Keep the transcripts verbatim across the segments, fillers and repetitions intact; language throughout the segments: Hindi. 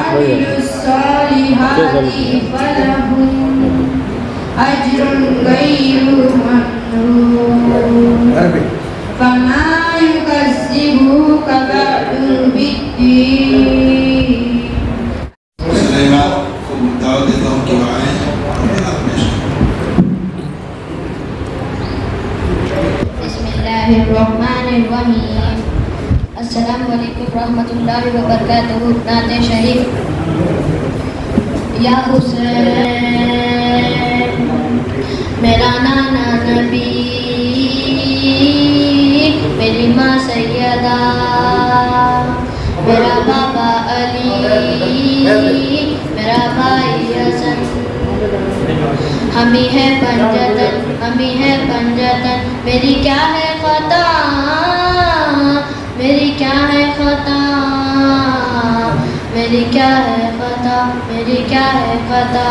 वआमिलुस सालिहाति फलहुम अज्रुन गैरु ममनून फमा युकज़्ज़िबुका बअदु बिद्दीन। मुसलमान को दावत देता हूँ कि वहाँ आएँ और पेश बिस्मिल्लाहिर्रहमानिर्रहीम। अस्सलामु अलैकुम रहमतुल्लाहि व बरकातुहू। नाते शरीफ। या हुसैन मेरा नाना नबी, मेरी माँ सैयदा, मेरा बाबा अली, मेरा भाई हसन, हमी है पंजतन, हमी है पंजतन। मेरी क्या है खता, मेरी क्या है खता, मेरी क्या है खता, मेरी क्या है खता।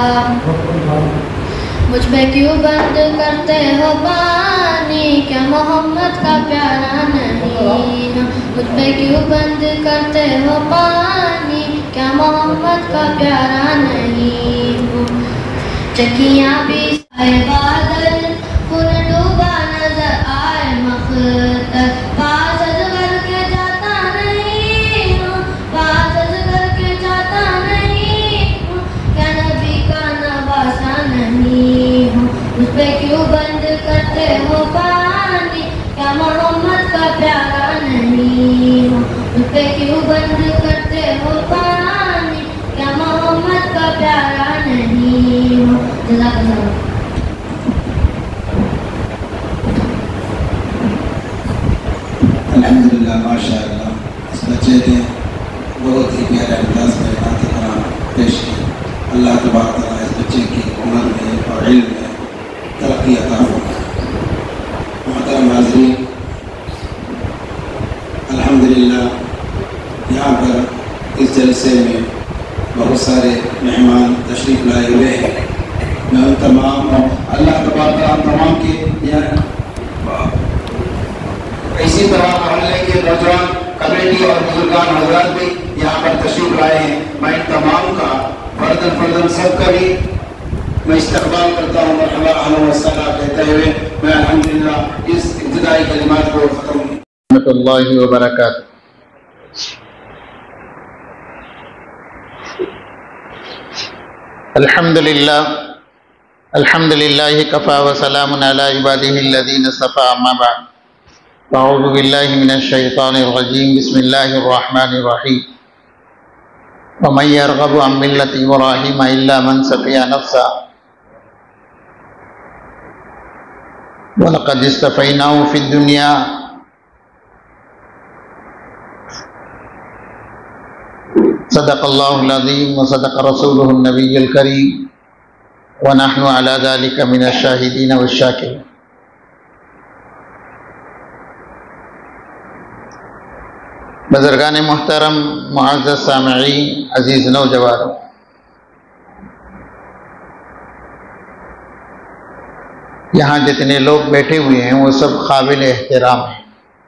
मुझ पे क्यों बंद करते हो पानी, क्या मोहम्मद का प्यारा नहीं हो। मुझ पे क्यों बंद करते हो पानी, क्या मोहम्मद का प्यारा नहीं हो। चकियाँ भी आए बादल, खून डूबा नजर आए मख्तर, पास करके जाता नहीं हूँ, पास करके जाता नहीं हूँ, क्या नबी का नवासा नहीं हूँ। मुझ पे क्यों बंद करते हो पानी, क्या मोहम्मद का प्यारा नहीं हूँ। मुझ पे क्यों बंद करते हो पानी, क्या मोहम्मद का प्यारा नहीं हूँ। जज़ाकल्लाह। अल्हम्दुलिल्लाह माशाअल्लाह। इस बच्चे ने बहुत ही प्यारे अंदाज में नात कुरान पेश की। अल्लाह तबारक व तआला इस बच्चे की उम्र में और इल्म में तरक्की अता फरमाए। मोहतरम नाज़रीन, अल्हम्दुलिल्लाह यहाँ पर इस जलसे में बहुत सारे मेहमान तशरीफ़ लाए हुए हैं। मैं उन तमाम अल्लाह तबारक व तआला तमाम के यहाँ इसी तरह मोहल्ले के नौजवान कमेटी और बुजुर्गान हजरात भी यहाँ पर तशरीफ लाए हैं। मैं इन तमाम का फर्दन फर्दन सब का भी मैं इस्तकबाल करता हूँ। मरहबा अहलन व सहला कहते हुए मैं अल्हम्दुलिल्लाह इस इब्तिदाई कलिमात को ख़त्म रहमतुल्लाहि व बरकातुहू। अल्हम्दुलिल्लाह अल्हम्दुलिल्लाहि कफ़ा व सलामुन अला इबादिहिल्लज़ीना इस्तफ़ा, अम्मा बअद। अऊज़ु बिल्लाहि मिनश शैतानिर रजीम। बिस्मिल्लाहिर रहमानिर रहीम। व मन यरग़बु अन मिल्लति इब्राहीम इल्ला मन सफ़िया नफ़्सा व लक़द इस्तफ़ैनाहु फ़िद दुनिया सदक़ल्लाहुल अज़ीम व सदक़ रसूलुहुन नबियुल करीम व नहनु अला ज़ालिका मिनश शाहिदीन व शाकिरीन। बुज़ुर्गान मुहतरम, मुअज़्ज़ज़ सामिईन, अज़ीज़ नौजवानों, यहाँ जितने लोग बैठे हुए हैं वो सब काबिल एहतराम हैं।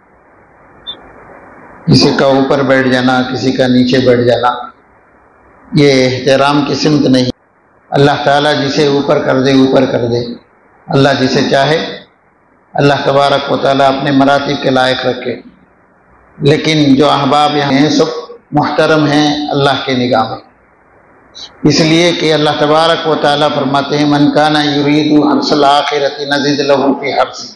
किसी का ऊपर बैठ जाना, किसी का नीचे बैठ जाना, ये एहतराम की सिमत नहीं। अल्लाह ताला जिसे ऊपर कर दे ऊपर कर दे। अल्लाह जिसे चाहे अल्लाह तबारक व तआला अपने मरातिब के लायक रखे। लेकिन जो अहबाब यहाँ हैं सब मुहतरम हैं अल्लाह के निगाह में, इसलिए कि अल्लाह तबारक व तआला फरमाते हैं मन काना युरीदु हर्सल आखिरति नज़िद लहू फी हर्सी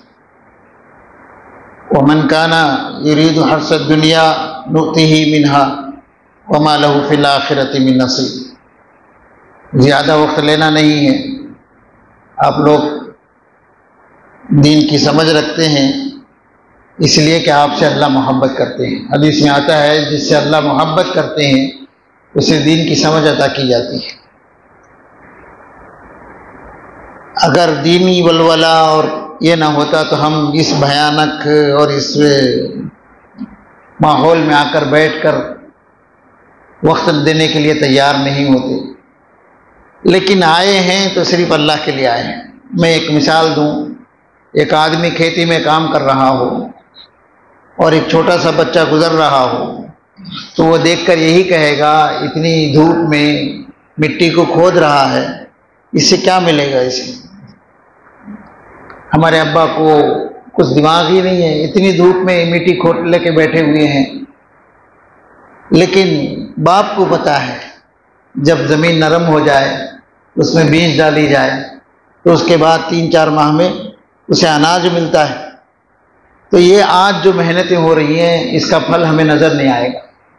व मन काना युरीदु हर्सद दुनिया नुतिही मिनहा व मा लहू फिल आखिरति मिन नसीब। ज़्यादा वक्त लेना नहीं है। आप लोग दीन की समझ रखते हैं इसलिए कि आपसे अल्लाह मोहब्बत करते हैं। हदीस में आता है जिससे अल्लाह मोहब्बत करते हैं उसे दीन की समझ अता की जाती है। अगर दीनी वलवला और ये ना होता तो हम इस भयानक और इस माहौल में आकर बैठकर वक्त देने के लिए तैयार नहीं होते। लेकिन आए हैं तो सिर्फ अल्लाह के लिए आए हैं। मैं एक मिसाल दूं, एक आदमी खेती में काम कर रहा हो और एक छोटा सा बच्चा गुजर रहा हो, तो वो देखकर यही कहेगा, इतनी धूप में मिट्टी को खोद रहा है, इससे क्या मिलेगा इसे। हमारे अब्बा को कुछ दिमाग ही नहीं है, इतनी धूप में मिट्टी खोद लेके बैठे हुए हैं। लेकिन बाप को पता है जब ज़मीन नरम हो जाए, उसमें बीज डाली जाए, तो उसके बाद तीन चार माह में उसे अनाज मिलता है। तो ये आज जो मेहनतें हो रही हैं, इसका फल हमें नज़र नहीं आएगा,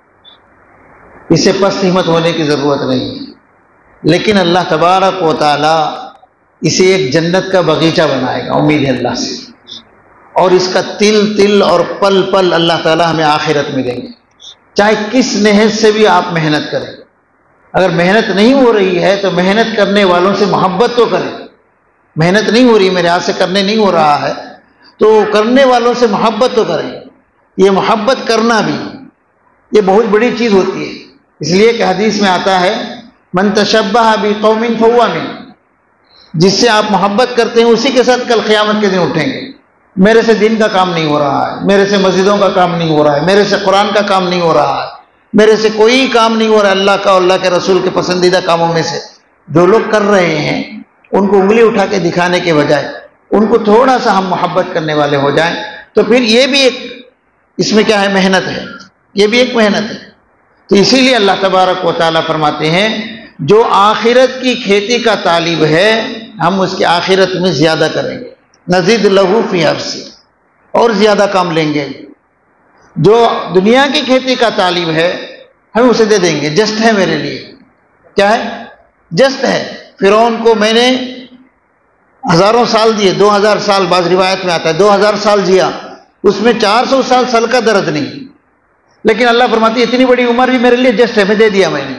इससे पस्त हिम्मत होने की ज़रूरत नहीं है। लेकिन अल्लाह तबारक व तआला इसे एक जन्नत का बगीचा बनाएगा, उम्मीद है अल्लाह से। और इसका तिल तिल और पल पल अल्लाह ताला हमें आखिरत में देंगे। चाहे किस नेहज से भी आप मेहनत करें, अगर मेहनत नहीं हो रही है तो मेहनत करने वालों से मोहब्बत तो करें। मेहनत नहीं हो रही, मेरे हाथ से करने नहीं हो रहा है, तो करने वालों से मोहब्बत तो करें। ये मोहब्बत करना भी ये बहुत बड़ी चीज़ होती है। इसलिए कि हदीस में आता है, मन तशब्बह बिकौमिन फहुवा मिन, जिससे आप मोहब्बत करते हैं उसी के साथ कल क़यामत के दिन उठेंगे। मेरे से दिन का काम नहीं हो रहा है, मेरे से मस्जिदों का काम नहीं हो रहा है, मेरे से कुरान का काम नहीं हो रहा है, मेरे से कोई काम नहीं हो रहा है अल्लाह का और अल्लाह के रसूल के पसंदीदा कामों में से। जो लोग कर रहे हैं उनको उंगली उठा के दिखाने के बजाय उनको थोड़ा सा हम मोहब्बत करने वाले हो जाएं, तो फिर ये भी एक, इसमें क्या है, मेहनत है, ये भी एक मेहनत है। तो इसीलिए अल्लाह तबारक व तआला फरमाते हैं, जो आखिरत की खेती का तालिब है हम उसकी आखिरत में ज़्यादा करेंगे, नज़ीद लहू फी हर्सी, और ज़्यादा काम लेंगे। जो दुनिया की खेती का तालिब है हम उसे दे देंगे, जस्ट है मेरे लिए। क्या है? जस्ट है। फिरौन को मैंने हज़ारों साल दिए, दो हज़ार साल, बाज़ रिवायत में आता है दो हज़ार साल जिया, उसमें चार सौ साल सल का दर्द नहीं। लेकिन अल्लाह फरमाती है इतनी बड़ी उम्र भी मेरे लिए जस्ट है, मैं दे दिया मैंने,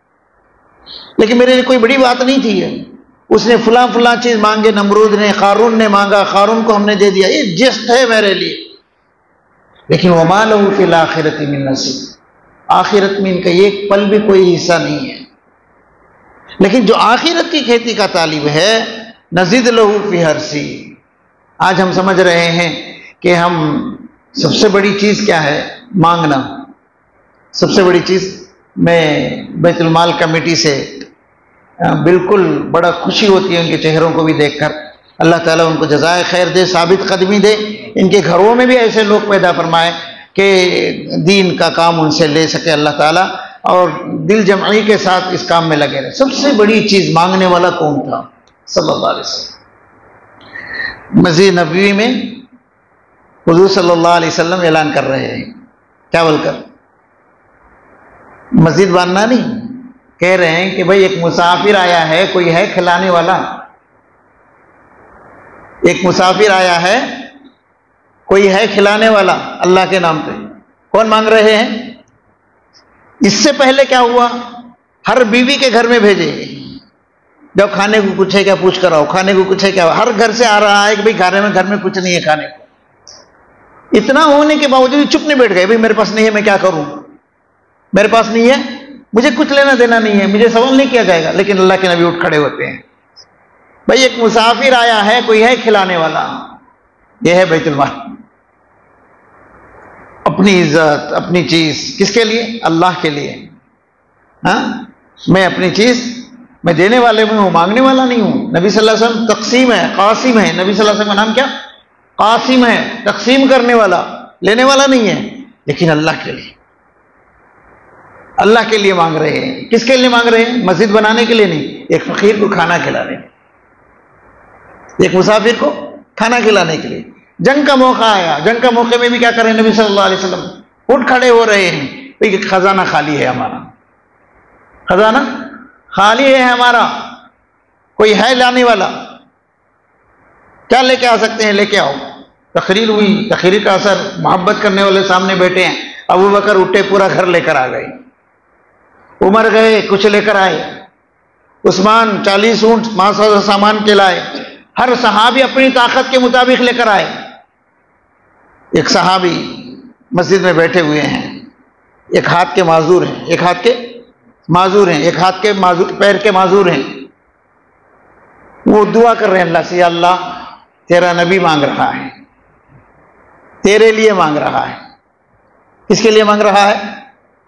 लेकिन मेरे लिए कोई बड़ी बात नहीं थी है। उसने फुला फुला चीज़ मांगे, नमरूद ने, कारून ने मांगा, कारून को हमने दे दिया, ये जस्ट है मेरे लिए। लेकिन वमा लहू फिल आखिरति मिन नसीब, आखिरत में इनका एक पल भी कोई हिस्सा नहीं है। लेकिन जो आखिरत की खेती का तालिब है, नज़ीद लहू फी हर्सी। आज हम समझ रहे हैं कि हम सबसे बड़ी चीज़ क्या है? मांगना। सबसे बड़ी चीज़, मैं बैतुल माल कमेटी से बिल्कुल बड़ा खुशी होती है उनके चेहरों को भी देखकर। अल्लाह ताला उनको जज़ाए खैर दे, साबित कदमी दे, इनके घरों में भी ऐसे लोग पैदा फरमाए कि दीन का काम उनसे ले सके अल्लाह ताला, और दिल जमई के साथ इस काम में लगे रहे। सबसे बड़ी चीज़ मांगने वाला कौन था? सल्लल्लाहु अलैहि वसल्लम। मस्जिद नबवी में हुज़ूर सल्लल्लाहु अलैहि वसल्लम ऐलान कर रहे हैं, क्या बोलकर? मस्जिद बांधना नहीं, कह रहे हैं कि भाई एक मुसाफिर आया है, कोई है खिलाने वाला? एक मुसाफिर आया है, कोई है खिलाने वाला अल्लाह के नाम पे? कौन मांग रहे हैं? इससे पहले क्या हुआ? हर बीवी के घर में भेजे, जब खाने को कुछ है क्या पूछ कर आओ, खाने को कुछ है क्या। हर घर से आ रहा है कि भाई खाने में, घर में कुछ नहीं है खाने को। इतना होने के बावजूद चुप नहीं बैठ गए, भाई मेरे पास नहीं है, मैं क्या करूं, मेरे पास नहीं है, मुझे कुछ लेना देना नहीं है, मुझे सवाल नहीं किया जाएगा। लेकिन अल्लाह के नबी उठ खड़े होते हैं, भाई एक मुसाफिर आया है, कोई है खिलाने वाला। यह है बैतुल माल। अपनी इज्जत, अपनी चीज किसके लिए? अल्लाह के लिए। हाँ, मैं अपनी चीज मैं देने वाले में हूं, मांगने वाला नहीं हूं। नबी सल्लल्लाहु अलैहि वसल्लम तकसीम है, कासिम है। नबी सल्लल्लाहु अलैहि वसल्लम का नाम क्या? कासिम है, तकसीम करने वाला, लेने वाला नहीं है। लेकिन अल्लाह के लिए, अल्लाह के लिए मांग रहे हैं। किसके लिए मांग रहे हैं? मस्जिद बनाने के लिए नहीं, एक फकीर को खाना खिलाने, एक मुसाफिर को खाना खिलाने के लिए। जंग का मौका आया, जंग का मौके में भी क्या करें? नबी सल्लल्लाहु अलैहि वसल्लम उठ खड़े हो रहे हैं, भाई खजाना खाली है हमारा, खजाना खाली है हमारा, कोई है लाने वाला? क्या लेके आ सकते हैं? लेके आओ। तकरीर हुई, तकरीर का असर, मोहब्बत करने वाले सामने बैठे हैं। अबू बकर उठे, पूरा घर लेकर आ गए। उमर गए, कुछ लेकर आए। उस्मान चालीस ऊंट मांस और सामान के लाए। हर सहाबी अपनी ताकत के मुताबिक लेकर आए। एक सहाबी मस्जिद में बैठे हुए हैं, एक हाथ के माजूर हैं, एक हाथ के माजूर हैं, एक हाथ के माजूर, पैर के माजूर हैं। वो दुआ कर रहे हैं अल्लाह से, या अल्लाह तेरा नबी मांग रहा है, तेरे लिए मांग रहा है। किसके लिए मांग रहा है?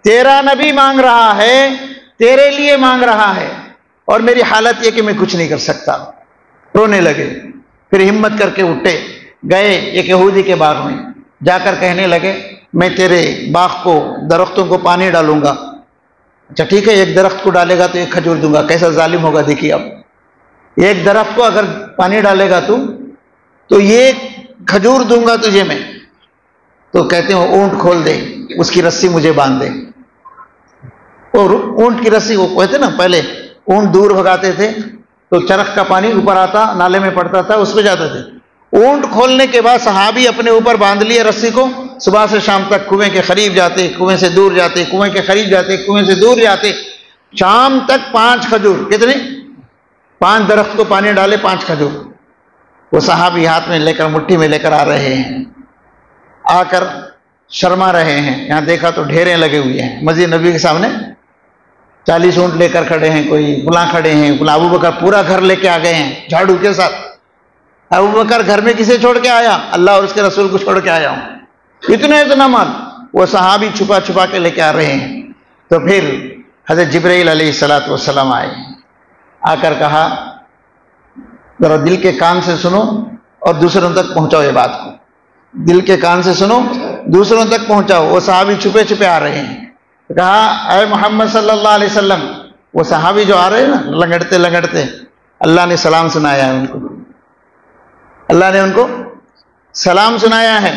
तेरा नबी मांग रहा है, तेरे लिए मांग रहा है, और मेरी हालत यह कि मैं कुछ नहीं कर सकता। रोने लगे। फिर हिम्मत करके उठे, गए एक यहूदी के बाग में, जाकर कहने लगे मैं तेरे बाग को, दरख्तों को पानी डालूंगा। अच्छा ठीक है, एक दरख्त को डालेगा तो एक खजूर दूंगा। कैसा जालिम होगा देखिए। अब एक दरख्त को अगर पानी डालेगा तू तो ये खजूर दूंगा तुझे मैं। तो कहते हैं ऊंट खोल दे, उसकी रस्सी मुझे बांध दे। और ऊंट की रस्सी, वो कहते ना पहले ऊंट दूर भगाते थे तो चरख का पानी ऊपर आता, नाले में पड़ता था, उसको जाते थे। ऊंट खोलने के बाद सहाबी अपने ऊपर बांध लिए रस्सी को, सुबह से शाम तक कुएं के करीब जाते, कुएं से दूर जाते, कुएं के करीब जाते, कुएं से दूर जाते। शाम तक पांच खजूर, कितने? पांच दरख्त को पानी डाले, पांच खजूर। वो सहाबी हाथ में लेकर, मुट्ठी में लेकर आ रहे हैं। आकर शर्मा रहे हैं। यहां देखा तो ढेरे लगे हुए हैं मस्जिद नबी के सामने। चालीस ऊंट लेकर खड़े हैं, कोई गुला खड़े हैं। गुला अबू बकर पूरा घर लेके आ गए हैं झाड़ू के साथ। अबू बकर घर में किसे छोड़ के आया? अल्लाह और उसके रसूल को छोड़ के आया हूं। इतना इतना माल वो सहाबी छुपा छुपा के लेके आ रहे हैं। तो फिर हजरत जिब्राइल अलैहिस्सलातु वस्सलाम आए, आकर कहा जरा दिल के कान से सुनो और दूसरों तक पहुंचाओ ये बात को। दिल के कान से सुनो, दूसरों तक पहुंचाओ। वो सहाबी छुपे छुपे आ रहे हैं। तो कहा अय मोहम्मद सल्लल्लाहु अलैहि वसल्लम। वो सहाबी जो आ रहे हैं ना, लंगड़ते लंगड़ते, अल्लाह ने सलाम सुनाया है उनको। अल्लाह ने उनको सलाम सुनाया है,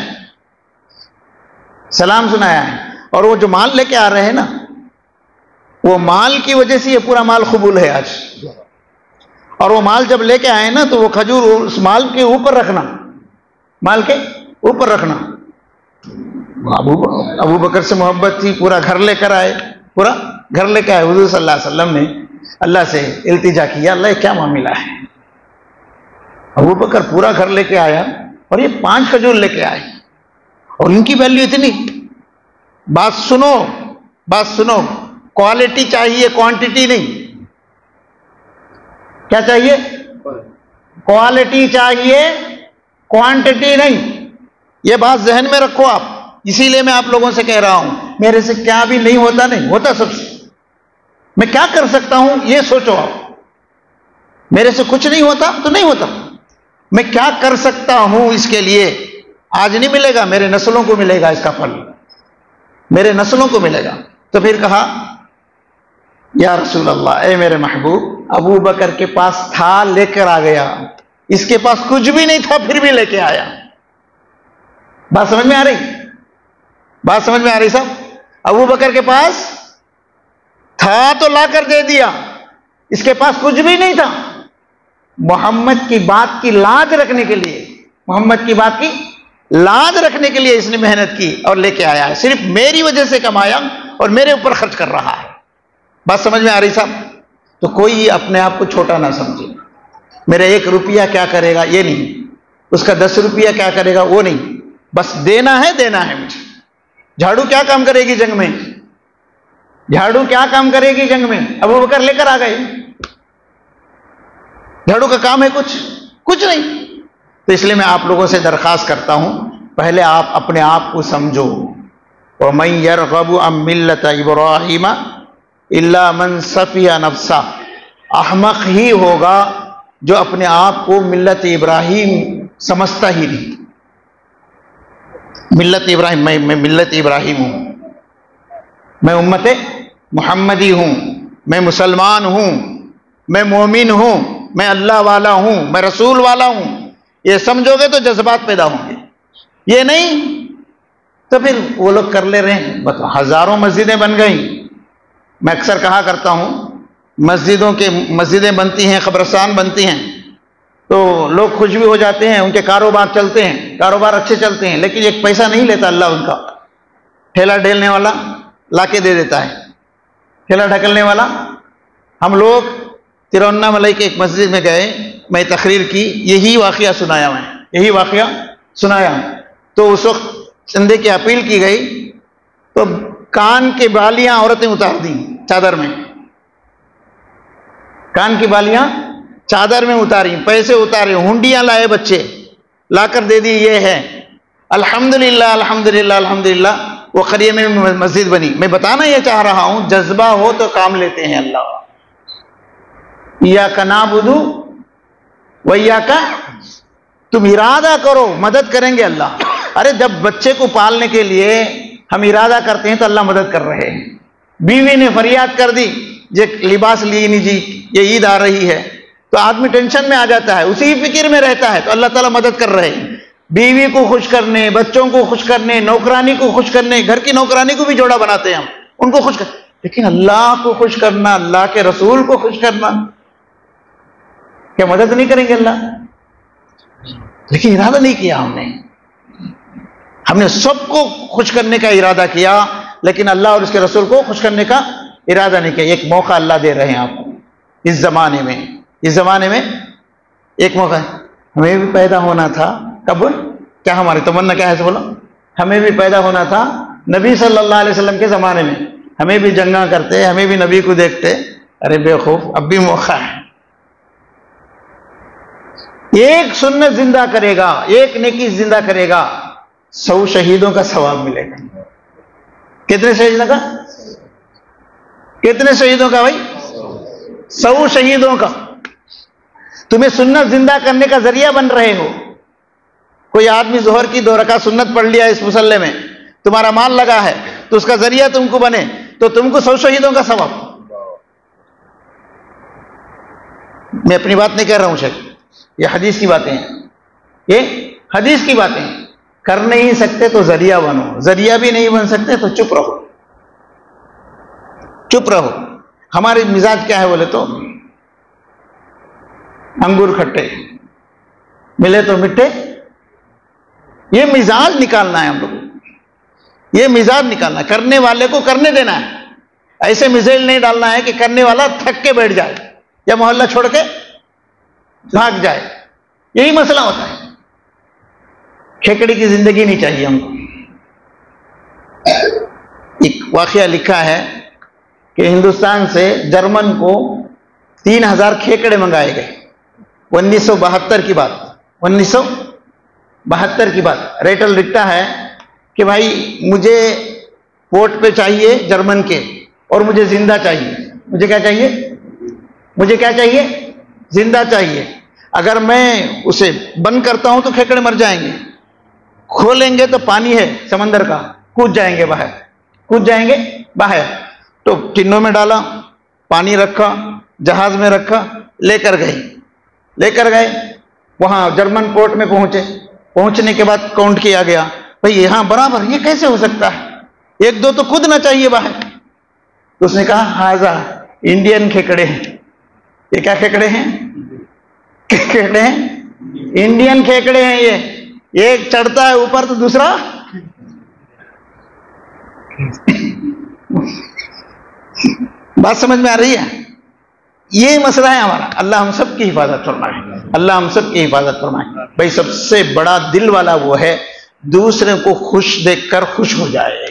सलाम सुनाया है। और वो जो माल लेके आ रहे हैं ना, वो माल की वजह से ये पूरा माल कबूल है आज। और वो माल जब लेके आए ना, तो वो खजूर उस माल के ऊपर रखना, माल के ऊपर रखना। अबू अबू बकर से मोहब्बत थी, पूरा घर लेकर आए, पूरा घर लेकर आए। हुजूर सल्लल्लाहु अलैहि वसल्लम ने अल्लाह से इल्तिजा किया, अल्लाह क्या मामला है? अबू बकर पूरा घर लेके आया और ये पांच खजूर लेके आए, और इनकी वैल्यू इतनी। बात सुनो, बात सुनो, क्वालिटी चाहिए, क्वांटिटी नहीं। क्या चाहिए? क्वालिटी चाहिए, क्वांटिटी नहीं। ये बात जहन में रखो आप। इसीलिए मैं आप लोगों से कह रहा हूं, मेरे से क्या भी नहीं होता, नहीं होता सबसे। मैं क्या कर सकता हूं ये सोचो आप। मेरे से कुछ नहीं होता तो नहीं होता, मैं क्या कर सकता हूं इसके लिए। आज नहीं मिलेगा, मेरे नस्लों को मिलेगा इसका फल, मेरे नस्लों को मिलेगा। तो फिर कहा या रसूल अल्लाह, ए मेरे महबूब, अबू बकर के पास था, लेकर आ गया। इसके पास कुछ भी नहीं था, फिर भी लेके आया। बात समझ में आ रही? बात समझ में आ रही साहब? अबू बकर के पास था तो लाकर दे दिया, इसके पास कुछ भी नहीं था। मोहम्मद की बात की लाज रखने के लिए, मोहम्मद की बात की लाज रखने के लिए इसने मेहनत की और लेके आया है। सिर्फ मेरी वजह से कमाया और मेरे ऊपर खर्च कर रहा है। बात समझ में आ रही साहब? तो कोई अपने आप को छोटा ना समझे। मेरा एक रुपया क्या करेगा ये नहीं, उसका दस रुपया क्या करेगा वो नहीं, बस देना है, देना है मुझे। झाड़ू क्या काम करेगी जंग में? झाड़ू क्या काम करेगी जंग में? अबू बकर लेकर आ गए। झाड़ू का काम है कुछ? कुछ नहीं। तो इसलिए मैं आप लोगों से दरखास्त करता हूं, पहले आप अपने आप को समझो। और मैं यरगबु अन मिल्लत इब्राहीम इल्ला मन सफिया नफ्सा। अहमक ही होगा जो अपने आप को मिल्लत इब्राहीम समझता ही नहीं। मिल्लत इब्राहिम, मैं मैं मिल्लत इब्राहिम हूं, मैं उम्मते मुहम्मदी हूं, मैं मुसलमान हूं, मैं मोमिन हूं, मैं अल्लाह वाला हूं, मैं रसूल वाला हूं। ये समझोगे तो जज्बात पैदा होंगे। ये नहीं तो फिर वो लोग कर ले रहे हैं। बस हजारों मस्जिदें बन गई। मैं अक्सर कहा करता हूं, मस्जिदों के मस्जिदें बनती हैं, कब्रिस्तान बनती हैं, तो लोग खुश भी हो जाते हैं, उनके कारोबार चलते हैं, कारोबार अच्छे चलते हैं, लेकिन एक पैसा नहीं लेता अल्लाह उनका। ठेला ढेलने वाला लाके दे देता है, ठेला ढकलने वाला। हम लोग तिरुवन्नामलई के एक मस्जिद में गए, मैं तकरीर की, यही वाकया सुनाया, मैं यही वाकया सुनाया। तो उस वक्त चंदे की अपील की गई, तो कान की बालियां औरतें उतार दी चादर में, कान की बालियां चादर में उतारी, पैसे उतारे, हुंडियां लाए बच्चे, लाकर दे दी। ये है अल्हम्दुलिल्लाह अल्हम्दुलिल्लाह अल्हम्दुलिल्लाह। वो करिए में मस्जिद बनी। मैं बताना ये चाह रहा हूं, जज्बा हो तो काम लेते हैं अल्लाह। या का नाबुदु वैया का, तुम इरादा करो मदद करेंगे अल्लाह। अरे जब बच्चे को पालने के लिए हम इरादा करते हैं तो अल्लाह मदद कर रहे हैं। बीवी ने फरियाद कर दी, जे लिबास लिए नहीं जी, ये ईद आ रही है, तो आदमी टेंशन में आ जाता है, उसी फिक्र में रहता है, तो अल्लाह ताला मदद कर रहे हैं। बीवी को खुश करने, बच्चों को खुश करने, नौकरानी को खुश करने, घर की नौकरानी को भी जोड़ा बनाते हैं हम, उनको खुश कर, लेकिन अल्लाह को खुश करना, अल्लाह के रसूल को खुश करना, क्या मदद नहीं करेंगे अल्लाह? लेकिन इरादा नहीं किया हमने हमने सबको खुश करने का इरादा किया, लेकिन अल्लाह और उसके रसूल को खुश करने का इरादा नहीं किया। एक मौका अल्लाह दे रहे हैं आपको इस जमाने में, इस जमाने में एक मौका है। हमें भी पैदा होना था, कब, क्या हमारी तमन्ना क्या है, बोलो, हमें भी पैदा होना था नबी सल्लल्लाहु अलैहि वसल्लम के जमाने में, हमें भी जंगा करते, हमें भी नबी को देखते। अरे बेवकूफ, अब भी मौका है। एक सुन्नत जिंदा करेगा, एक नेकी जिंदा करेगा, सौ शहीदों का सवाब मिलेगा। कितने शहीदों का? कितने शहीदों का भाई? सौ शहीदों का। तुम्हें सुन्नत जिंदा करने का जरिया बन रहे हो। कोई आदमी जोहर की दो रकात सुन्नत पढ़ लिया इस मुसल्ले में, तुम्हारा माल लगा है, तो उसका जरिया तुमको बने, तो तुमको सौ शहीदों का सवाब। मैं अपनी बात नहीं कह रहा हूं शेख, ये हदीस की बातें हैं, ये हदीस की बातें हैं। कर नहीं सकते तो जरिया बनो, जरिया भी नहीं बन सकते तो चुप रहो, चुप रहो। हमारी मिजाज क्या है बोले तो, अंगूर खट्टे मिले तो मिठे, ये मिजाज निकालना है हम लोग, ये मिजाज निकालना, करने वाले को करने देना है। ऐसे मिजाज नहीं डालना है कि करने वाला थक के बैठ जाए या मोहल्ला छोड़ के भाग जाए, यही मसला होता है। खेकड़ी की जिंदगी नहीं चाहिए हमको। एक वाकया लिखा है कि हिंदुस्तान से जर्मन को तीन हजार खेकड़े मंगाए गए, उन्नीस सौ बहत्तर की बात, उन्नीस सौ बहत्तर की बात। रेटल लिखता है कि भाई मुझे पोर्ट पे चाहिए जर्मन के, और मुझे जिंदा चाहिए। मुझे क्या चाहिए? मुझे क्या चाहिए? जिंदा चाहिए। अगर मैं उसे बंद करता हूं तो खेकड़े मर जाएंगे, खोलेंगे तो पानी है समंदर का, कूद जाएंगे बाहर, कूद जाएंगे बाहर। तो टिन्नों में डाला, पानी रखा, जहाज में रखा, लेकर गए, लेकर गए वहां जर्मन पोर्ट में पहुंचे। पहुंचने के बाद काउंट किया गया, भाई यहां बराबर, ये कैसे हो सकता है, एक दो तो कूदना चाहिए बाहर। तो उसने कहा हाजा इंडियन खेकड़े हैं। ये क्या खेकड़े हैं? खेकड़े हैं, इंडियन खेकड़े हैं। ये एक चढ़ता है ऊपर तो दूसरा बात समझ में आ रही है? ये मसला है हमारा। अल्लाह हम सब की हिफाजत फरमाए, अल्लाह हम सब की हिफाजत फरमाए। भाई सबसे बड़ा दिल वाला वो है दूसरे को खुश देखकर खुश हो जाए,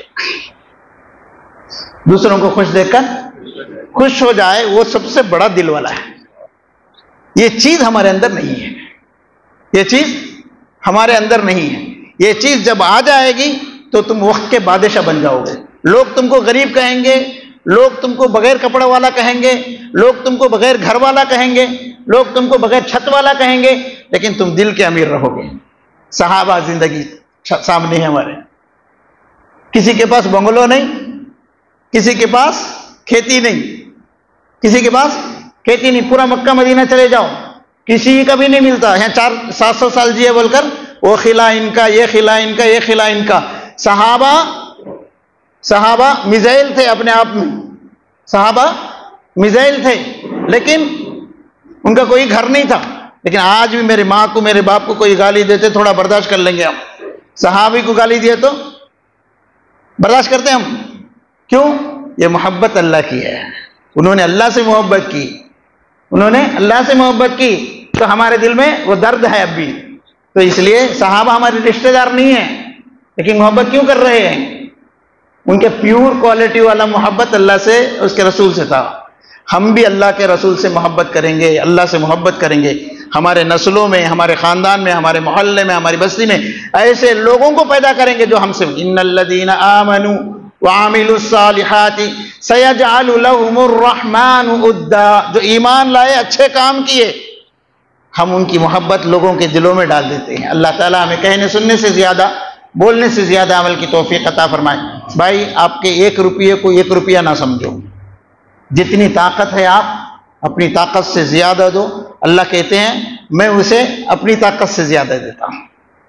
दूसरों को खुश देखकर खुश हो जाए, वो सबसे बड़ा दिल वाला है। ये चीज हमारे अंदर नहीं है, ये चीज हमारे अंदर नहीं है। ये चीज जब आ जाएगी तो तुम वक्त के बादशाह बन जाओगे। लोग तुमको गरीब कहेंगे, लोग तुमको बगैर कपड़ा वाला कहेंगे, लोग तुमको बगैर घर वाला कहेंगे, लोग तुमको बगैर छत वाला कहेंगे, लेकिन तुम दिल के अमीर रहोगे। सहाबा जिंदगी सामने है हमारे, किसी के पास बंगलो नहीं, किसी के पास खेती नहीं, किसी के पास खेती नहीं। पूरा मक्का मदीना चले जाओ, किसी का भी नहीं मिलता। यहाँ चार सात सौ साल जिए बोलकर वो खिला इनका, ये खिला इनका, ये खिला इनका। सहाबा सहाबा मिसाइल थे अपने आप में, सहाबा मिसाइल थे, लेकिन उनका कोई घर नहीं था। लेकिन आज भी मेरी माँ को, मेरे बाप को कोई गाली देते थोड़ा बर्दाश्त कर लेंगे हम, सहाबी को गाली दिए तो बर्दाश्त करते हम। क्यों? ये मोहब्बत अल्लाह की है, उन्होंने अल्लाह से मोहब्बत की, उन्होंने अल्लाह से मोहब्बत की, तो हमारे दिल में वो दर्द है अब भी। तो इसलिए सहाबा हमारे रिश्तेदार नहीं है, लेकिन मोहब्बत क्यों कर रहे हैं? उनके प्योर क्वालिटी वाला मोहब्बत अल्लाह से, उसके रसूल से था। हम भी अल्लाह के रसूल से मोहब्बत करेंगे, अल्लाह से मोहब्बत करेंगे। हमारे नस्लों में, हमारे ख़ानदान में, हमारे मोहल्ले में, हमारी बस्ती में ऐसे लोगों को पैदा करेंगे जो हमसे इन्नल्लज़ीना आमनू व आमिलुस्सालिहाति सयजअलु लहुमुर रहमानु उद्दा, जो ईमान लाए, अच्छे काम किए, हम उनकी मोहब्बत लोगों के दिलों में डाल देते हैं। अल्लाह ताला हमें कहने सुनने से ज़्यादा, बोलने से ज़्यादा अमल की तौफीक अता फरमाए। भाई, आपके एक रुपये को एक रुपया ना समझो, जितनी ताकत है आप अपनी ताकत से ज़्यादा दो। अल्लाह कहते हैं मैं उसे अपनी ताकत से ज़्यादा देता हूँ,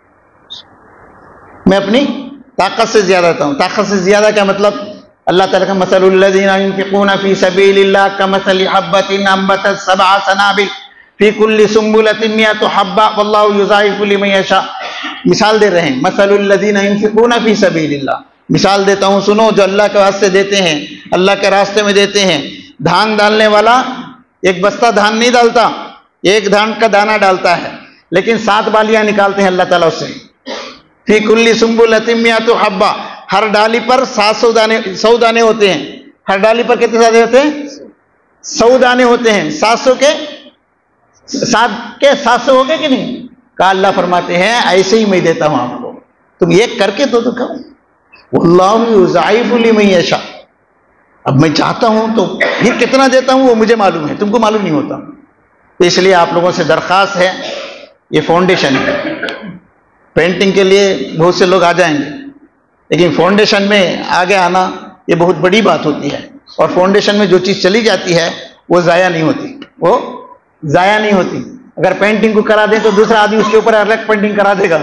मैं अपनी ताकत से ज़्यादा देता हूँ। ताकत से ज़्यादा क्या मतलब? अल्लाह ताला का मसलुल्लज़ीना युनफ़िक़ूना फ़ी सबीलिल्लाह कमसलि हब्बतिन अंबतत सबअ सनाबिल फ़ी कुल्ली सुम्बुलतिन मिअतु हब्बा वल्लाहु युज़ाइफ़ु लिमन यशा। मिसाल दे रहे हैं, मसलुल्लज़ीना युनफ़िक़ूना फ़ी सबीलिल्लाह, मिसाल देता हूँ, सुनो। जो अल्लाह के वास्ते देते हैं, अल्लाह के रास्ते में देते हैं। धान डालने वाला एक बस्ता धान नहीं डालता, एक धान का दाना डालता है, लेकिन सात बालियां निकालते हैं अल्लाह ताला उससे। फी कुल्ली सुम्बुलतिन मिअतु हब्बा, हर डाली पर सात सौ दाने, सौ दाने होते हैं। हर डाली पर कितने दाने होते हैं? सौ दाने होते हैं। सात सौ के सात के सात सौ हो गए कि नहीं? कहा अल्लाह फरमाते हैं ऐसे ही मैं देता हूं आपको, तुम एक करके दो तो खाओ। वल्लाहु युज़ाइफ़ु लिमन यशा। अब मैं चाहता हूं तो फिर कितना देता हूं वो मुझे मालूम है, तुमको मालूम नहीं होता। तो इसलिए आप लोगों से दरख्वास्त है, ये फाउंडेशन है। पेंटिंग के लिए बहुत से लोग आ जाएंगे, लेकिन फाउंडेशन में आगे आना ये बहुत बड़ी बात होती है। और फाउंडेशन में जो चीज़ चली जाती है वो ज़ाया नहीं होती, वो ज़ाया नहीं होती। अगर पेंटिंग को करा दें तो दूसरा आदमी उसके ऊपर अलग पेंटिंग करा देगा,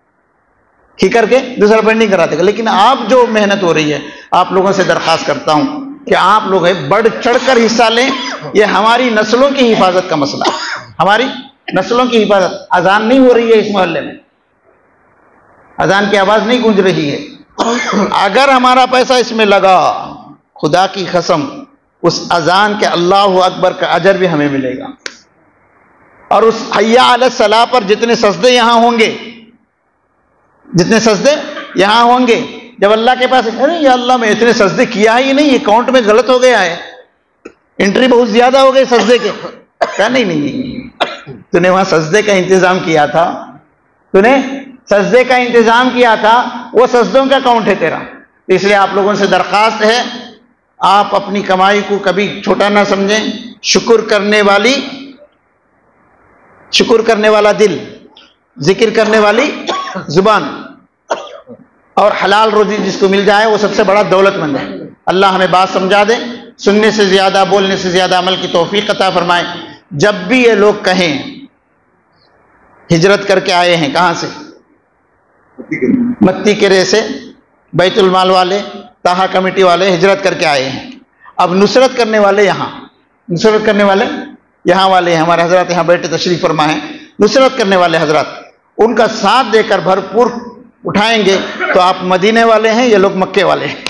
खी करके दूसरा पेंटिंग करा देगा। लेकिन आप जो मेहनत हो रही है, आप लोगों से दरख्वास्त करता हूं कि आप लोग बढ़ चढ़कर हिस्सा लें। ये हमारी नस्लों की हिफाजत का मसला है, हमारी नस्लों की हिफाजत। अजान नहीं हो रही है इस मोहल्ले में, अजान की आवाज नहीं गूंज रही है। अगर हमारा पैसा इसमें लगा, खुदा की कसम, उस अजान के अल्लाह अकबर का अजर भी हमें मिलेगा। और उस हय्या अला सलाह पर जितने सजदे यहां होंगे, जितने सजदे यहां होंगे, जब अल्लाह के पास, अरे या अल्लाह मैं इतने सजदे किया ही नहीं, अकाउंट में गलत हो गया है, एंट्री बहुत ज्यादा हो गई सजदे के। क्या नहीं नहीं तूने वहां सजदे का इंतजाम किया था, तूने सजदे का इंतजाम किया था, वो सजदों का अकाउंट है तेरा। इसलिए आप लोगों से दरख्वास्त है, आप अपनी कमाई को कभी छोटा ना समझें। शुक्र करने वाली, शुक्र करने वाला दिल, जिक्र करने वाली जुबान और हलाल रोजी जिसको मिल जाए वो सबसे बड़ा दौलतमंद है। अल्लाह हमें बात समझा दे, सुनने से ज्यादा, बोलने से ज्यादा अमल की तौफीक अता फरमाए। जब भी ये लोग कहें हिजरत करके आए हैं, कहां से? मत्ती किरे से, बैतुल माल वाले, ताहा कमेटी वाले हिजरत करके आए हैं। अब नुसरत करने वाले यहाँ, नुसरत करने वाले यहाँ वाले हैं, हमारे हजरत यहाँ बैठे तशरीफ फरमा है। नुसरत करने वाले हजरत उनका साथ देकर भरपूर उठाएंगे तो आप मदीने वाले हैं, ये लोग मक्के वाले हैं।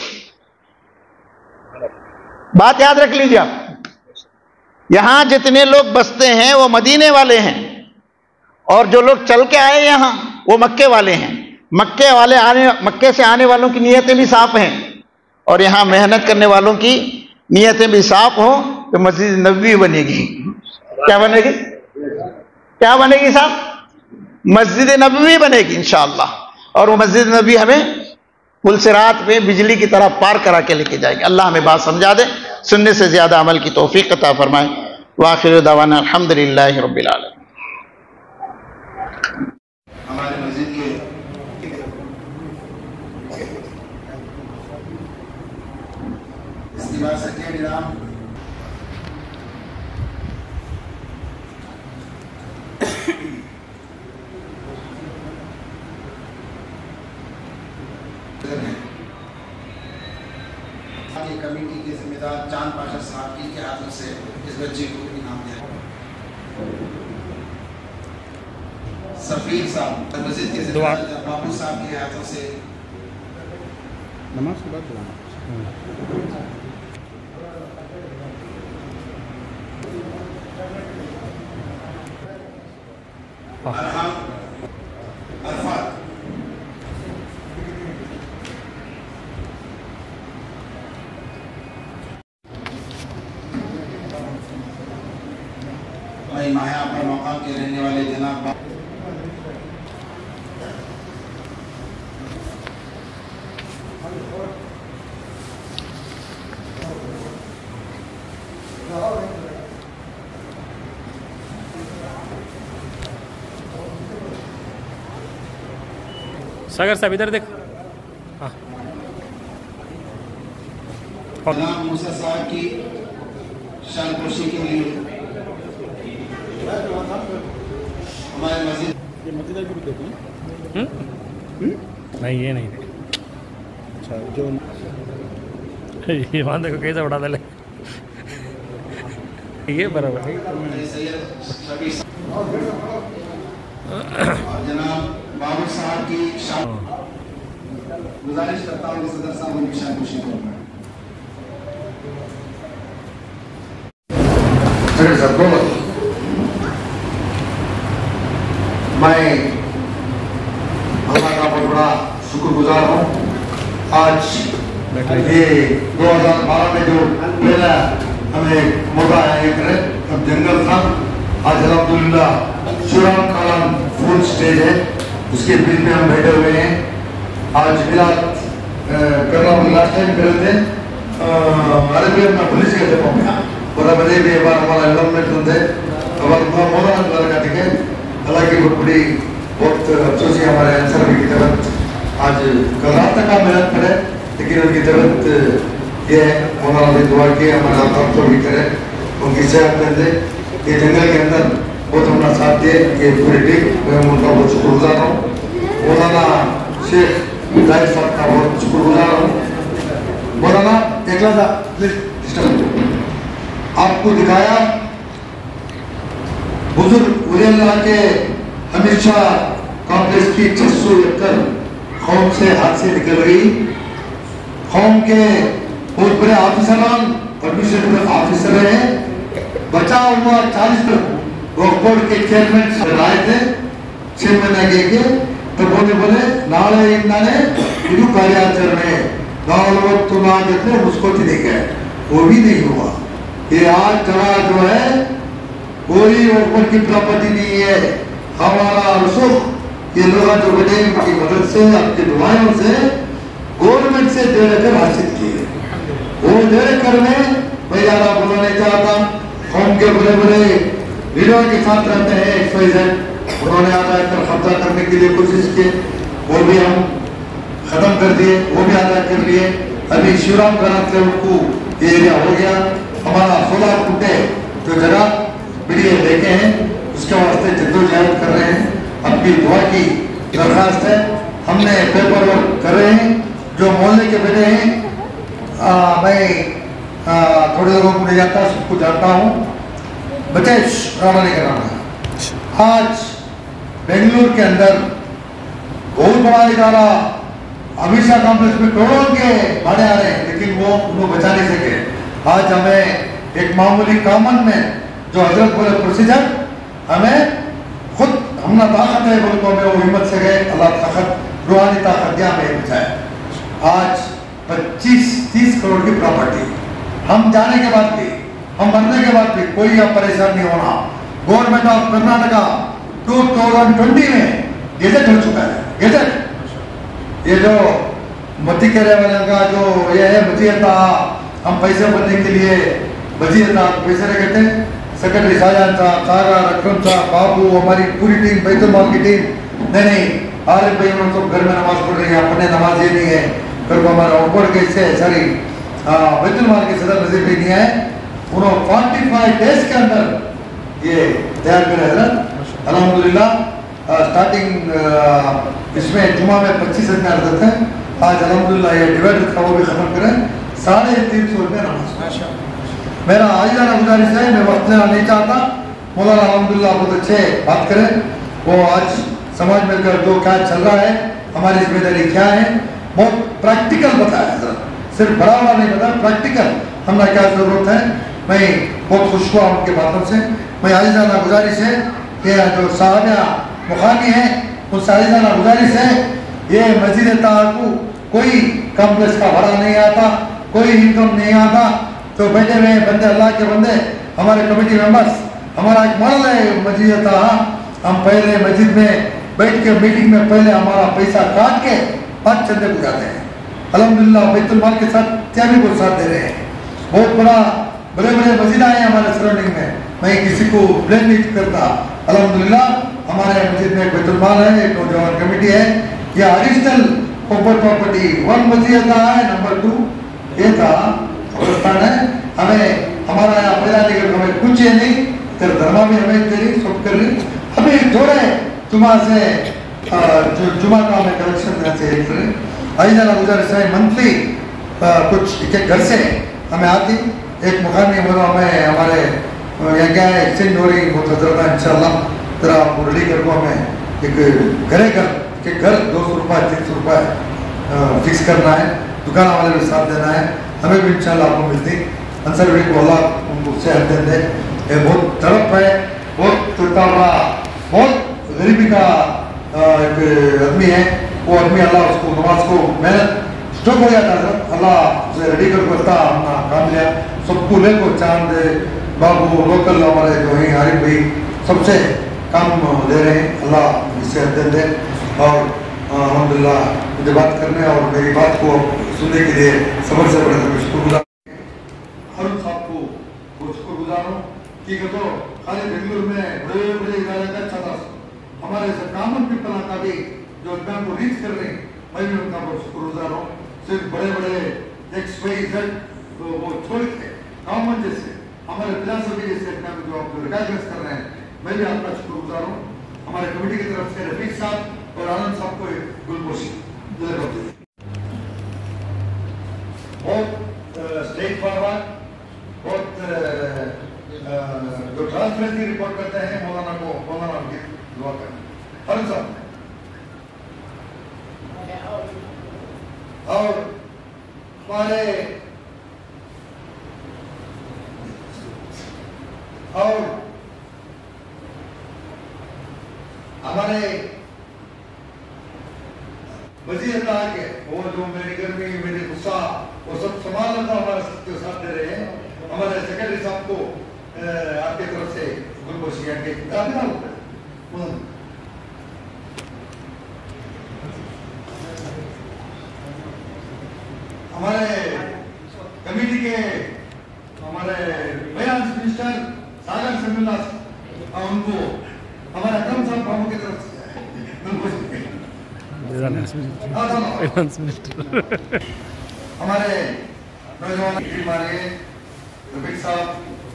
बात याद रख लीजिए आप, यहां जितने लोग बसते हैं वो मदीने वाले हैं, और जो लोग चल के आए यहां वो मक्के वाले हैं। मक्के वाले आने, मक्के से आने वालों की नीयतें भी साफ हैं, और यहां मेहनत करने वालों की नीयतें भी साफ हो तो मस्जिद नबवी बनेगी। क्या बनेगी? क्या बनेगी साहब? मस्जिद नबवी बनेगी इंशाअल्लाह। और वो मस्जिद नबी हमें पुल सिरात पे बिजली की तरह पार करा के लेके जाएगी। अल्लाह हमें बात समझा दे, सुनने से ज्यादा अमल की तौफीक अता फरमाए। वाखिर दावाना अल्हम्दुलिल्लाहि रब्बिल आलमीन। हमारे मस्जिद के इस्तिमा सच्चे निजाम कमेटी के जिम्मेदार चांद पाशा साहब की के हाथों से इस बच्चे को इनाम दिया। सफीर साहब मस्जिद के जिम्मेदार बाबू साहब के हाथों से नमाज के बाद अरहम अरफात माया पर मकाम के रहने वाले सागर साहब इधर देख। हाँ जनाब मूसा साहब की शानपोशी के लिए हमारे मस्जिद नहीं ये नहीं अच्छा जो ये वहाँ देखो कैसे उड़ा डाले ये बराबर है। सैयद शफी साहब और जनाब बाबू साहब की शान गुजारिश करता हूँ कि सदर साहब उनकी शानपोशी करें। मेरे सबको मैं अल्लाह का बहुत बड़ा शुक्रगुजार हूँ। आज ये दो हज़ार बारह में जो पहला हमें मौका है एक तब जंगल था, आज अल्हम्दुलिल्लाह शुराम कालाम फुल स्टेज है, उसके बीच में हम बैठे हुए हैं। आज मिलाद करना लास्ट टाइम करे थे अरे भी अपना पुलिस के थे और अब भी एक बार हमारा एलमेंट थे अब मौलाना लगा ठीक है। हालांकि बहुत बड़ी बहुत अफसोस है हमारे आंसर की तरफ आज कल रात तक का मेहनत करे, लेकिन उनकी तबीयत ये है मौलाना ने दुआ की हमारे आप तो भी करे, उनकी सेहत कर दे। ये जंगल के अंदर बहुत हमारा साथ दिए ये पूरी टीम, मैं उनका बहुत शुक्रगुजार हूँ। मौलाना शेख जाहिर साहब का बहुत शुक्रगुजार हूँ। मौलाना एकला सा प्लीज आपको दिखाया बुजुर्ग उलियल्लाह के हमेशा कांग्रेस की छह सौ एकड़ कौम से हाथ से निकल गई। कौम के बहुत बड़े ऑफिसरान एडमिनिस्ट्रेटिव ऑफिसर है, बचा हुआ चालीस बोर्ड के चेयरमैन आए थे छह महीने के तो बोले बोले नाले इंदाने इधु कार्याचरण नालवत्तु नागते उसको दिखे वो भी नहीं हुआ। ये आज जगह जो है कोई ऊपर की प्रॉपर्टी नहीं है, हमारा रसूख ये लोग जो बड़े की मदद से आपके दुआओं से गवर्नमेंट से दे कर हासिल किए। वो दे कर में मैं ज्यादा बोलना नहीं चाहता। कौम के बड़े बड़े लीडरों के साथ रहते हैं एक्स वाई जेड, उन्होंने आधा कर कब्जा करने के लिए कोशिश की, वो भी हम खत्म कर दिए, वो भी आधा कर लिए। अभी शिवराम गणत को ये एरिया हो गया। हमारा सोलह फुटे जो जगह मीडिया देखे हैं उसके वास्ते जद्दोजहद कर रहे हैं। आपकी दुआ की दरखास्त है, हमने पेपर वर्क कर रहे हैं। जो मोहल्ले के बेटे हैं आ, मैं आ, थोड़े लोगों को ले जाता सबको जानता हूँ। बच्चे राणा नहीं कराना। आज बेंगलुरु के अंदर बहुत बड़ा इदारा अमीषा कॉम्प्लेक्स में करोड़ों के भाड़े आ रहे हैं, लेकिन वो उनको बचा नहीं सके। आज हमें एक मामूली कॉमन में जो हजरत बोले प्रोसीजर हमें खुद हमने ताकत है बोल को हमें वो हिम्मत से गए, अल्लाह ताकत रूहानी ताकत दिया हमें बचाए। आज पच्चीस तीस करोड़ की प्रॉपर्टी हम जाने के बाद भी हम मरने के बाद भी कोई अब परेशान नहीं होना। Government of Karnataka two thousand twenty में गेजेट हो चुका है। गेजेट ये जो मती करे वाले का जो ये है मजीता हम पैसे भरने के लिए मजीता पैसे रखे थे। सेक्रेटरी शाहजहां साहब, सारा अक्रम साहब, बाबू, हमारी पूरी टीम बैतुल माल की टीम नहीं नहीं आरिफ भाई उन्होंने तो घर में नमाज पढ़ रही है, अपने नमाज ये नहीं है घर को हमारा ऊपर कैसे सॉरी बैतुल माल के सदर नजीर भी नहीं है। उन्होंने फोर्टी फाइव डेज के अंदर ये तैयार करे हजरत अल्हम्दुलिल्लाह। स्टार्टिंग इसमें जुमा में पच्चीस हजार रहते हैं, आज अल्हम्दुलिल्लाह ये डिवाइडर था वो भी खत्म करें साढ़े तीन सौ रुपये नमाज। मेरा आजिज़ाना गुजारिश है, मैं वक्त लेना नहीं चाहता। मौलाना अल्हम्दुलिल्लाह बहुत अच्छे बात करें, वो आज समाज में जो क्या चल रहा है हमारी जिम्मेदारी क्या है बहुत प्रैक्टिकल बताया, सिर्फ बड़ा बड़ा नहीं बताया, प्रैक्टिकल हमारा क्या जरूरत है। मैं बहुत खुश हुआ उनके बातों से। मैं आजिज़ाना गुजारिश है कि जो साहबिया मुखामी है उन आजिज़ाना गुजारिश है ये मस्जिद ताकू कोई कॉम्प्लेक्स का भाड़ा नहीं आता, कोई इनकम नहीं आता। तो बैठे हुए बंदे अल्लाह के बंदे हमारे कमेटी मेंबर्स हमारा एक मॉडल है मस्जिद था। हम पहले मस्जिद में बैठ के मीटिंग में पहले हमारा पैसा काट के पाँच चंदे को जाते हैं। अल्हम्दुलिल्लाह बैतुल माल के साथ क्या भी बहुत साथ दे रहे हैं। बहुत बड़ा बड़े बड़े मस्जिद आए हैं हमारे सराउंडिंग में, मैं किसी को ब्लेम नहीं करता। अल्हम्दुलिल्लाह हमारे मस्जिद में बैतुल माल है, एक नौजवान कमेटी है, ये एडिशनल ओपन प्रॉपर्टी वन मस्जिद का है, नंबर टू ये था कब्रिस्तान है। हमें हमारा यहाँ पैदा लेकर हमें कुछ है नहीं, तेरे धर्मा भी हमें तेरी सब कर रही। अभी थोड़े जुमा से जो जुमा का हमें कलेक्शन से आई जाना गुजार से मंथली कुछ एक एक घर से हमें आती एक मकान नहीं बोलो हमें हमारे यहाँ क्या है एक्सचेंज हो रही बहुत हजरत है इंशाल्लाह तेरा रेडी कर को हमें एक घरे घर के घर दो सौ रुपये तीन सौ रुपये फिक्स करना है, दुकान वाले भी साथ देना है, हमें भी इंशाल्लाह आपको मिलती आंसर भी को अल्लाह उनसे हद दे। ये बहुत तड़प है, बहुत तड़पा, बहुत गरीबी का एक आदमी है। वो आदमी अल्लाह उसको नमाज को मेहनत स्टॉक हो जाता है, अल्लाह उसे रेडी कर करता अपना काम लिया सबको ले को चांद बाबू लोकल हमारे जो है हारिफ भाई सबसे काम ले रहे हैं, अल्लाह इससे हद दे। और अल्हम्दुलिल्लाह मुझे बात करने और मेरी बात को सुनने के लिए सबर से बड़े मैं शुक्रगुजार अरुण साहब को बहुत शुक्रगुजार हूँ कि तो खाली बेंगलुरु में बड़े बड़े इदारे का अच्छा था, हमारे कॉमन पीपल का भी जो अभियान को रीच कर रहे हैं मैं भी उनका बहुत शुक्रगुजार हूँ। सिर्फ बड़े बड़े एक्स वाई जेड तो वो छोड़ के कॉमन जैसे हमारे फिलासफी जैसे अभियान जो आप रिकॉग्नाइज कर रहे हैं मैं भी आपका शुक्रगुजार हूँ। हमारे कमेटी की तरफ से रफीक साहब और आनंद साहब को गुलपोशी बहुत स्ट्रेट फॉरवर्ड बहुत जो ट्रांसपेरेंसी रिपोर्ट करते हैं मौलाना को मौलाना की दुआ करें आनंद साहब। और हमारे और हमारे वजीर अल्लाह के वो जो मेरी गर्मी मेरी गुस्सा वो सब संभाल रखा हमारे सबके साथ दे रहे हैं। हमारे सेक्रेटरी साहब को आपकी तरफ से गुलबोशिया के हमारे कमेटी के हमारे फाइनेंस मिनिस्टर सागर समीला उनको हमारे अकरम साहब बाबू की तरफ से हमारे नौजवान हमारे रफीक साहब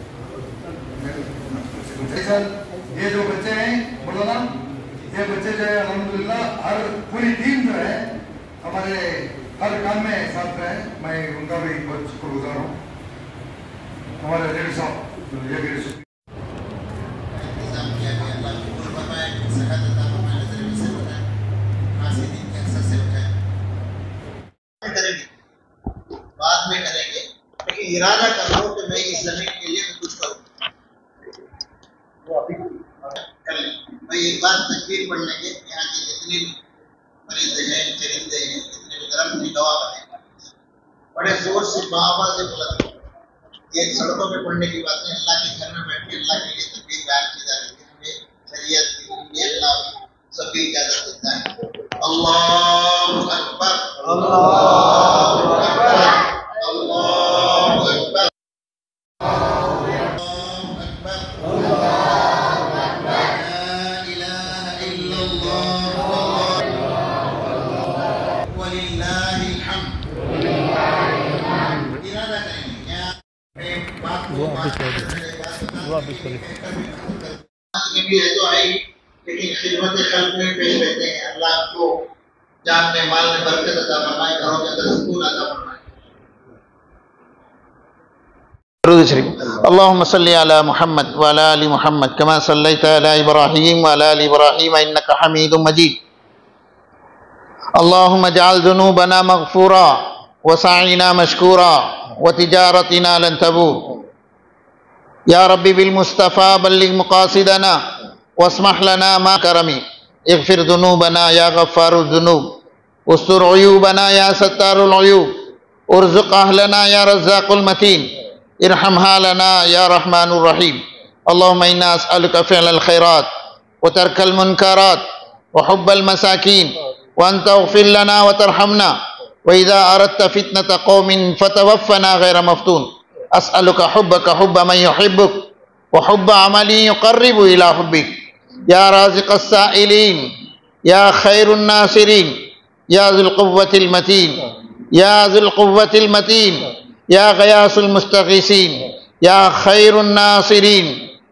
ये जो बच्चे हैं बोलो ना ये बच्चे जो है अल्हम्दुलिल्लाह हर पूरी टीम जो है हमारे हर काम में साथ रहे, मैं उनका भी बहुत शुक्रगुजार हूँ। हमारे रेडी साहब ये भी बाद में करेंगे, लेकिन इरादा कर लो कि मैं इस जमीन के लिए कुछ करूँ कर लें। मैं एक बार तकबीर पढ़ने के यहाँ के जितने परिंदे हैं चरिंदे हैं जितने भी दरख्त की दवा बनेगा बड़े जोर से बाबा से बुलंद ये सड़कों पे पढ़ने की बात है। अल्लाह के घर में बैठ के अल्लाह के लिए तकबीर बयान की जा रही है। हमें शरीयत ये अल्लाह सभी इजाजत देता है। अल्लाहु अकबर अल्लाहु अकबर अल्लाहु अकबर भी है तो आई लेकिन खिदमत खल्क में पेश रहते हैं। अल्लाह को जान में माल में बरकत अता फरमाए, घरों के अंदर सुकून अता फरमाए। दुरूद शरीफ। अल्लाहुम्मा सल्लि अला मुहम्मद व अला आलि मुहम्मद कमा सल्लैता अला इब्राहीम व अला आलि इब्राहीम इन्नका हमीदुम मजीद। अल्लाहुम्मा जअल ज़ुनूबना मग़फ़ूरा व सअयना मशकूरा व तिजारतना लन तबूर। या रब्बी बिल मुस्तफ़ा बल्लिग मक़ासिदना वस्मह लना मा करमी इग़फ़िर ज़ुनूबना या गफ़्फ़ारुज़ ज़ुनूब उस्तुर उयूबना या सत्तारुल उयूब उर्ज़ुक़ अहलना या रज़्ज़ाक़ुल मतीन इरहम हालना या रहमानुर रहीम। अल्लाहुम्मा इन्ना अस्अलुका फ़िअलल ख़ैरात व तर्कल मुनकरात व हुब्बल मसाकीन व अन तग़फ़िर लना व तरहमना व इज़ा अरदत फ़ितनत क़ौमिन फ़तवफ़्फ़ना ग़ैर मफ़्तून। अस्अलुका हुब्बका हुब्ब मन युहिब्बुक व हुब्ब अमलिन युक़र्रिबु इला हुब्बिक। या राज़िक़स साइलीन या खैरुन नासिरीन या ज़ुल क़ुव्वतिल मतीन, या ज़ुल क़ुव्वतिल मतीन, या ग़यासुल मुस्तग़ीसीन, या खैरुन नासिरीन।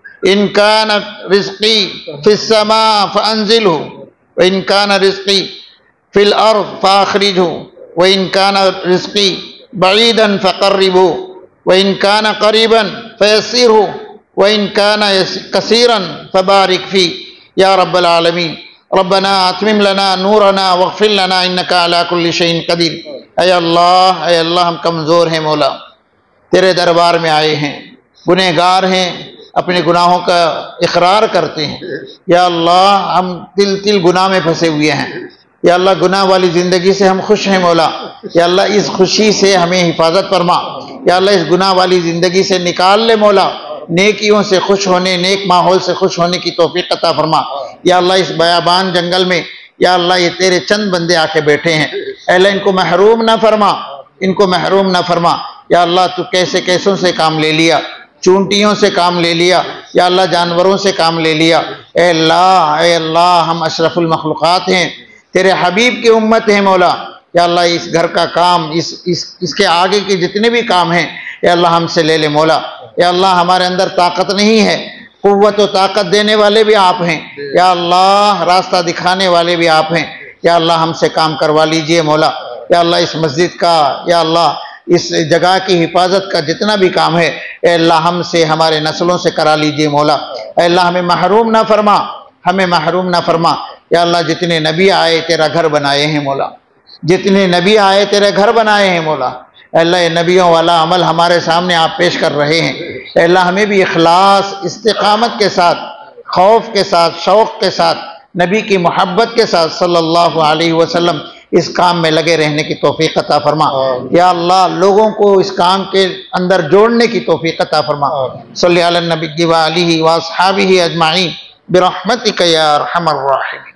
इन कान रिज़्क़ी फ़िस समा फ़अंज़िलहु व इन कान रिज़्क़ी फ़िल अर्ज़ फ़अख़रिजहु व इन कान रिज़्क़ी बईदन फ़क़र्रिबहु व इन कान क़रीबन फ़यस्सिरहु व इन कान कसीरन फ़बारिक फ़ी या रब्बल आलमीन। रब्बना अतमिम लना नूरना वग़फ़िर लना इन्नका अला कुल्लि शैइन क़दीर। ऐ अल्लाह, ऐ अल्लाह, हम कमज़ोर हैं मौला, तेरे दरबार में आए हैं, गुनहगार हैं, अपने गुनाहों का इकरार करते हैं। या अल्लाह, हम तिल तिल गुनाह में फंसे हुए हैं। या अल्लाह, गुनाह वाली ज़िंदगी से हम खुश हैं मौला। या अल्लाह, इस खुशी से हमें हिफाजत फरमा। या अल्लाह, इस गुनाह वाली ज़िंदगी से निकाल ले मौला। नेकियों से खुश होने, नेक माहौल से खुश होने की तौफीक अता फरमा। या अल्लाह, इस बयाबान जंगल में या अल्लाह ये तेरे चंद बंदे आके बैठे हैं, अल्लाह इनको महरूम ना फरमा, इनको महरूम ना फरमा। या अल्लाह, तू कैसे कैसों से काम ले लिया, चूंटियों से काम ले लिया, या अल्लाह जानवरों से काम ले लिया। ए अल्लाह, ए अल्लाह, हम अशरफुल मखलूक़ात हैं, तेरे हबीब की उम्मत हैं मौला। या अल्लाह, इस घर का काम, इस इस इसके आगे के जितने भी काम हैं, या अल्लाह हमसे ले ले मौला। या अल्लाह, हमारे अंदर ताकत नहीं है, कुव्वत और ताकत देने वाले भी आप हैं। या अल्लाह, रास्ता दिखाने वाले भी आप हैं। या अल्लाह, हमसे काम करवा लीजिए मौला। या अल्लाह, इस मस्जिद का, या अल्लाह इस जगह की हिफाजत का जितना भी काम है, ए अल्लाह, हमसे, हमारे नस्लों से करा लीजिए मौला। ए अल्लाह, हमें महरूम ना फरमा, हमें महरूम ना फरमा। या अल्लाह, जितने नबी आए तेरा घर बनाए हैं मौला, जितने नबी आए तेरे घर बनाए हैं मौला। अल्लाह, ये नबियों वाला अमल हमारे सामने आप पेश कर रहे हैं। अल्लाह, हमें भी इखलास, इस्तिकामत के साथ, खौफ के साथ, शौक़ के साथ, नबी की मोहब्बत के साथ सल्लल्लाहु अलैहि वसल्लम इस काम में लगे रहने की तौफीक अता फरमा। या अल्लाह, लोगों को इस काम के अंदर जोड़ने की तौफीक अता फरमा। सल्ली अला नबी व आलिहि व अस्हाबिहि अजमाइन बिरहमतिक या अरहमर राहिमीन।